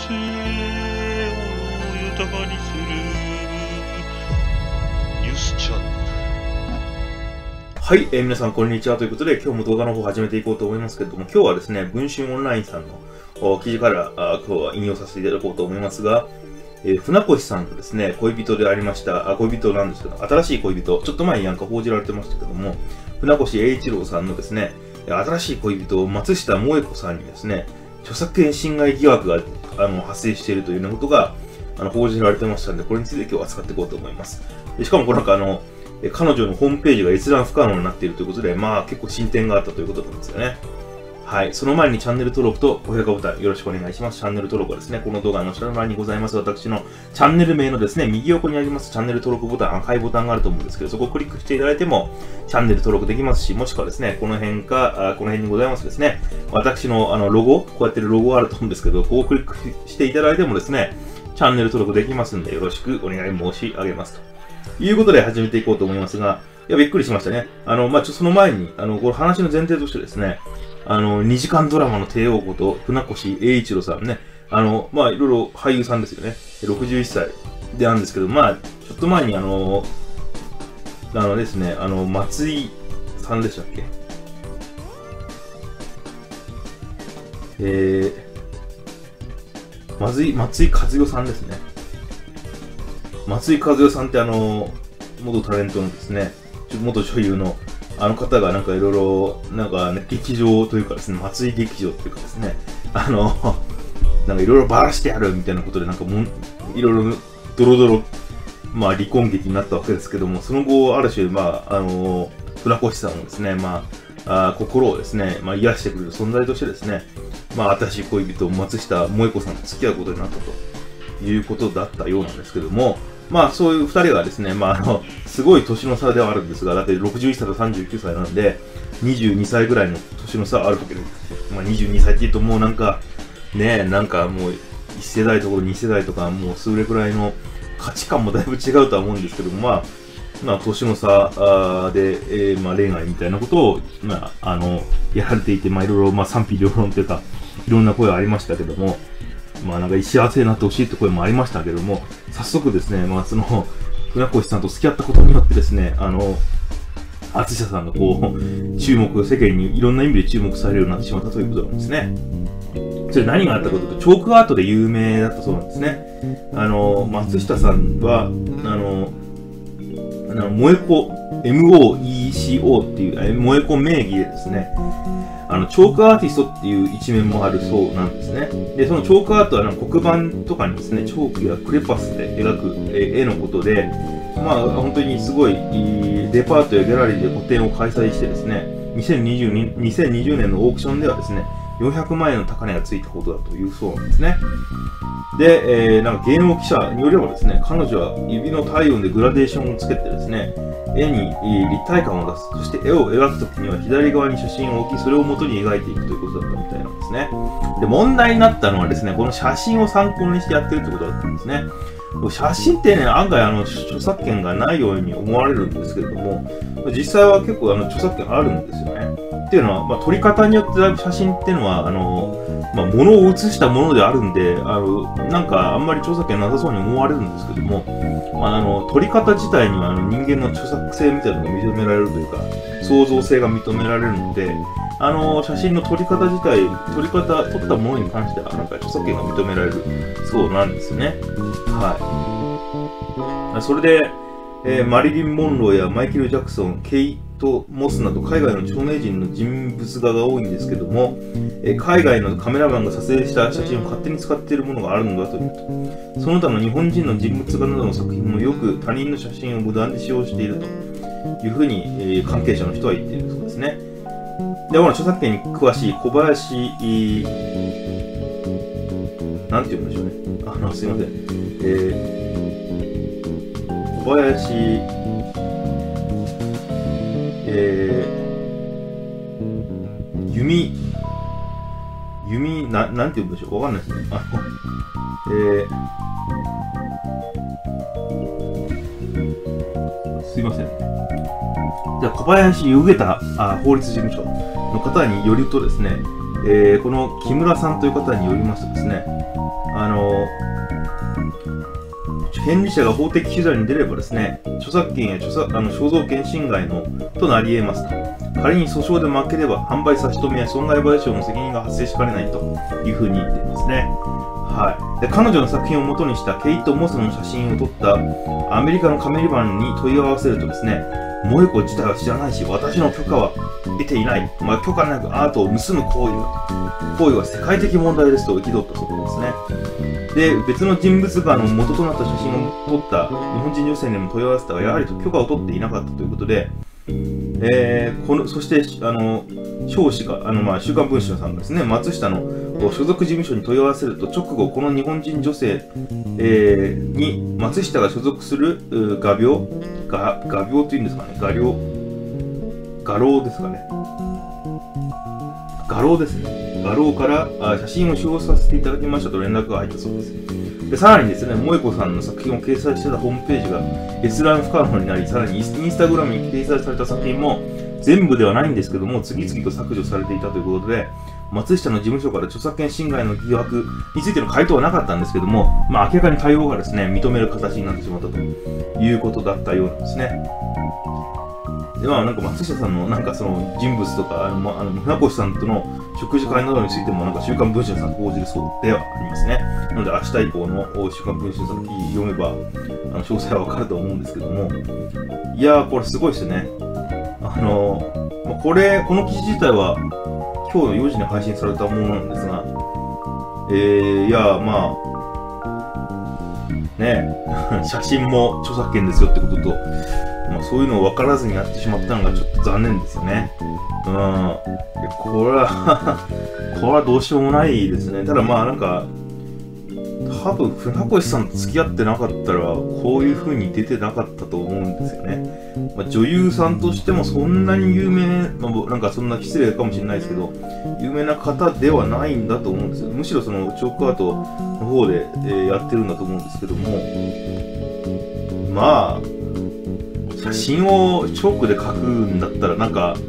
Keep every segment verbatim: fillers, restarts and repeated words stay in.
生を豊かにするニュースチャンネル。 はい、えー、皆さんこんにちはということで、今日も動画の方を始めていこうと思いますけれども、今日はですね、文春オンラインさんの記事からあ今日は引用させていただこうと思いますが、えー、船越さんのですね、恋人でありました、あ恋人なんですけど、新しい恋人、ちょっと前になんか報じられてましたけども、船越英一郎さんのですね、新しい恋人、松下萌子さんにですね、著作権侵害疑惑があの発生しているというようなことがあの報じられてましたので、これについて今日は扱っていこうと思います。でしかもこれなんかあの、彼女のホームページが閲覧不可能になっているということで、まあ結構進展があったということなんですよね。はい。その前にチャンネル登録と高評価ボタンよろしくお願いします。チャンネル登録はですね、この動画の下の欄にございます私のチャンネル名のですね、右横にありますチャンネル登録ボタン、赤いボタンがあると思うんですけど、そこをクリックしていただいてもチャンネル登録できますし、もしくはですね、この辺か、この辺にございますですね、私のあのロゴ、こうやってるロゴがあると思うんですけど、ここをクリックしていただいてもですね、チャンネル登録できますんでよろしくお願い申し上げますということで始めていこうと思いますが、いや、びっくりしましたね。あの、まあ、ちょ、その前に、あの、この話の前提としてですね、あの、にじかんドラマの帝王こと、船越英一郎さんね、あの、まあ、いろいろ俳優さんですよね。ろくじゅういっさいでなんですけど、まあ、ちょっと前にあの、あのですね、あの、松井さんでしたっけえー、松井、松井和代さんですね。松井和代さんってあの、元タレントのですね、元女優のあの方がなんかいろいろ、なんか、ね、劇場というかですね、松井劇場というかですね、あの、なんかいろいろバラしてやるみたいなことで、なんかもん、いろいろドロドロ、まあ離婚劇になったわけですけども、その後、ある種、まあ、あの、船越さんをですね、まあ、あ心をですね、まあ癒してくれる存在としてですね、まあ新しい恋人、松下萌子さんと付き合うことになったということだったようなんですけども、まあそういう二人がですね、まああの、すごい年の差ではあるんですが、だってろくじゅういっさいとさんじゅうきゅうさいなんで、にじゅうにさいぐらいの年の差あるわけで、まあにじゅうにさいって言うともうなんか、ねえ、なんかもういち世代とかに世代とか、もうそれくらいの価値観もだいぶ違うとは思うんですけども、まあ、まあ年の差で、えー、まあ恋愛みたいなことを、まあ、あの、やられていて、まあいろいろ、まあ賛否両論というか、いろんな声はありましたけども、まあなんか幸せになってほしいって声もありましたけども、早速ですね、まあその、船越さんと付き合ったことによってですね、あの、厚下さんがこう、注目、世間にいろんな意味で注目されるようになってしまったということなんですね。それ何があったかというと、チョークアートで有名だったそうなんですね。あの、松下さんは、あの、あの萌子、エムオーイーシーオー っていう、萌子名義でですね、あの、チョークアーティストっていう一面もあるそうなんですね。で、そのチョークアートはなんか黒板とかにですね、チョークやクレパスで描く絵のことで、まあ、本当にすごいデパートやギャラリーで個展を開催してですね、にせんにじゅうねんのオークションではですね、よんひゃくまんえんの高値がついたほどだというそうなんですね。で、えー、なんか芸能記者によればですね、彼女は指の体温でグラデーションをつけてですね、絵に立体感を出す。そして絵を描くときには左側に写真を置き、それを元に描いていくということだったみたいなんですね。で、問題になったのはですね、この写真を参考にしてやってるってことだったんですね。写真ってね、案外あの著作権がないように思われるんですけれども、実際は結構あの著作権あるんですよね。っていうのは、まあ、撮り方によってだいぶ写真っていうのは、あの、まあ、物を写したものであるんで、あの、なんかあんまり著作権なさそうに思われるんですけども、まあ、あの、撮り方自体にはあの人間の著作性みたいなのが認められるというか、創造性が認められるので、あの、写真の撮り方自体、撮り方、撮ったものに関しては、なんか著作権が認められるそうなんですね。はい。それで、えー、マリリン・モンローやマイケル・ジャクソン、ケイト・モスなど海外の著名人の人物画が多いんですけども、えー、海外のカメラマンが撮影した写真を勝手に使っているものがあるのだというと、その他の日本人の人物画などの作品もよく他人の写真を無断で使用しているというふうに、えー、関係者の人は言っているそうですね。で、この著作権に詳しい小林、なんて言うんでしょうね。あの、すいません。えー、小林、えー、弓、弓、な、なんて言うんでしょう。わかんないですね。あの、えー、すいません。じゃあ、小林ゆげたあ法律事務所の方によるとですね、 えー、この木村さんという方によりますとですね、あの権利者が法的手段に出ればですね、著作権や著作あの肖像権侵害のとなり得ますと。仮に訴訟で負ければ販売差し止めや損害賠償の責任が発生しかねないというふうに言っていますね。はい、で彼女の作品を元にしたケイト・モスの写真を撮ったアメリカのカメリバンに問い合わせるとですね、萌子自体は知らないし、私の許可は得ていない、まあ、許可なくアートを盗む行為は行為は世界的問題ですと憤ったそうですね。で、別の人物がの元となった写真を撮った日本人女性にも問い合わせたが、やはり許可を取っていなかったということで、えー、このそしてあの彰子があの、まあ、週刊文春さんがですね、松下の所属事務所に問い合わせると、直後この日本人女性、えー、に松下が所属する画鋲画画鋲というんですかね、画鋲画廊ですかね、画廊ですね、画廊からあ写真を使用させていただきましたと連絡が入ったそうです。でさらにですね、萌子さんの作品を掲載していたホームページが閲覧不可能になり、さらにインスタグラムに掲載された作品も全部ではないんですけども、次々と削除されていたということで、松下の事務所から著作権侵害の疑惑についての回答はなかったんですけども、まあ、明らかに対応がですね、認める形になってしまったということだったようなんですね。で、まあ、なんか松下さんのなんかその人物とか、あの、まあ、あの船越さんとの食事会などについても、なんか週刊文春さんが報じるそうではありますね。なので、明日以降の週刊文春さんの記事読めば、あの詳細はわかると思うんですけども、いやー、これすごいですね。あの、まあ、これ、この記事自体は、今日のよじに配信されたものなんですが、えー、いやー、まあ、ね写真も著作権ですよってことと、まあ、そういうのを分からずにやってしまったのがちょっと残念ですよね。うん。これはこれはどうしようもないですね。ただまあなんか、多分船越さんと付き合ってなかったらこういう風に出てなかったと思うんですよね。まあ、女優さんとしてもそんなに有名、まあ、なんかそんな失礼かもしれないですけど、有名な方ではないんだと思うんですよ。むしろそのチョークアートの方で、えー、やってるんだと思うんですけども、まあ写真をチョークで描くんだったらなんか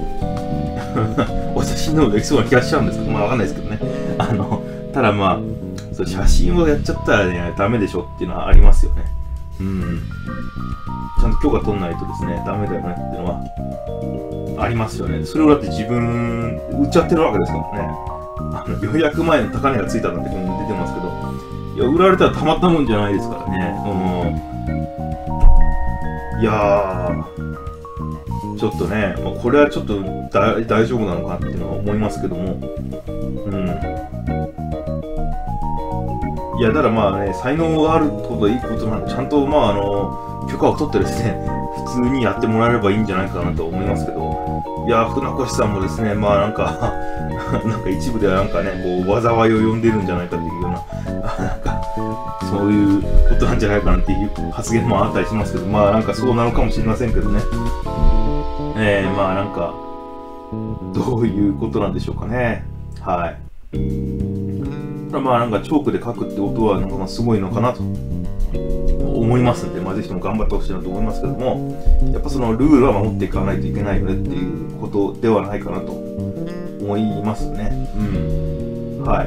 お写真でもできそうな気がしちゃうんですけど、まあわかんないですけどね。あのただまあそう写真をやっちゃったらねダメでしょっていうのはありますよね。うん。ちゃんと許可取んないとですねダメだよねっていうのはありますよね。それをだって自分売っちゃってるわけですからね。あのよんひゃくまんえんの高値がついたなんて出てますけど、いや売られたらたまったもんじゃないですからね。うん。いやー、ちょっとね、まあ、これはちょっと大丈夫なのかっていうのは思いますけども、うん。いや、だからまあね、才能があることはいいことなんで、ちゃんとまああの、許可を取ってですね、普通にやってもらえればいいんじゃないかなと思いますけど、いやー、船越さんもですね、まあなんか、なんか一部ではなんかね、こう、災いを呼んでるんじゃないかっていうような、なんか、そういうことなんじゃないかなっていう発言もあったりしますけど、まあなんかそうなのかもしれませんけどね。えー、まあなんか、どういうことなんでしょうかね。はい。まあなんかチョークで書くってことはなんかすごいのかなと思いますんで、まあぜひとも頑張ってほしいなと思いますけども、やっぱそのルールは守っていかないといけないよねっていうことではないかなと思いますね。うん。はい。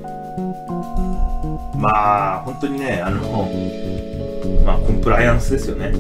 まあ本当にね、あの、まあコンプライアンスですよね。うん。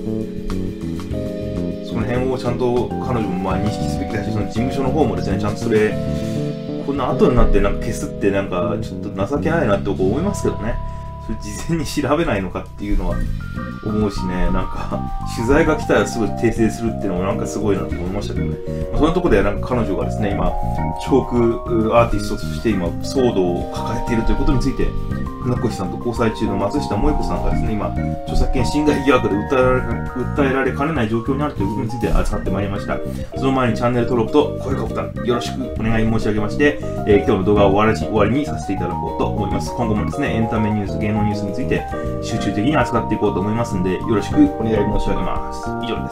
その辺をちゃんと彼女もまあ認識すべきだし、その事務所の方もですね、ちゃんとそれ、こんな後になってなんか消すってなんかちょっと情けないなって僕思いますけどね。それ事前に調べないのかっていうのは思うしね、なんか取材が来たらすぐ訂正するっていうのもなんかすごいなと思いましたけどね。まあ、そのところでなんか彼女がですね、今、チョークアーティストとして今騒動を抱えているということについて、船越さんと交際中の松下萌子さんがですね、今、著作権侵害疑惑で訴えられ、訴えられかねない状況にあるということについて扱ってまいりました。その前にチャンネル登録と高評価ボタンよろしくお願い申し上げまして、えー、今日の動画を終わり終わりにさせていただこうと思います。今後もですね、エンタメニュース、芸能ニュースについて集中的に扱っていこうと思いますので、よろしくお願い申し上げます。以上です。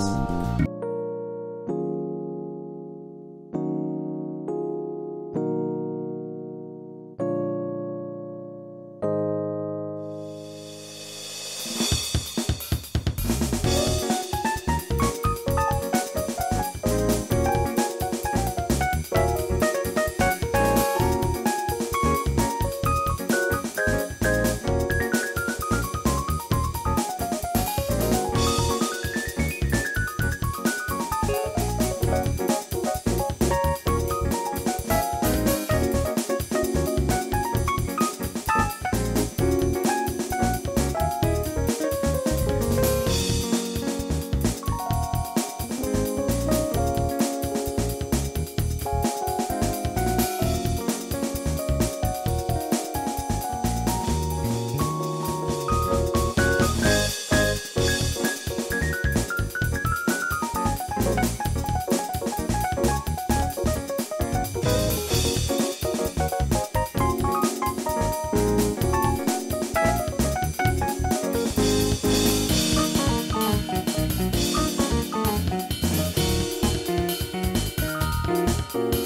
す。